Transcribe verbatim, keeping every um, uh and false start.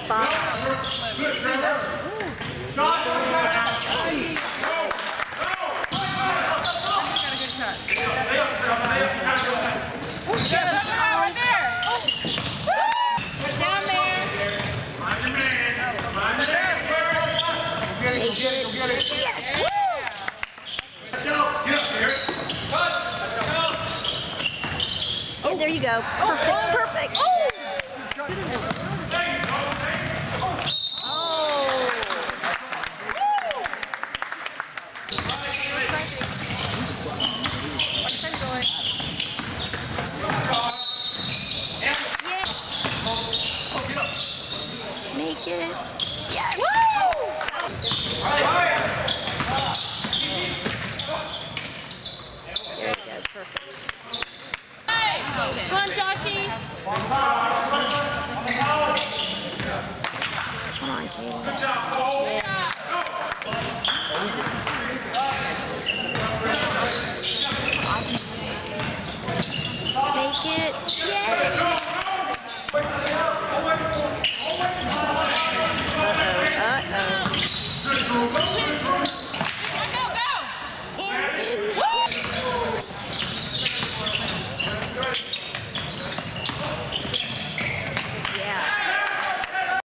spot. Oh, there you go. Perfect, perfect. Oh! Make it. Yes. Woo! There you go. Perfect. Come on, Joshy. Come on, Katie.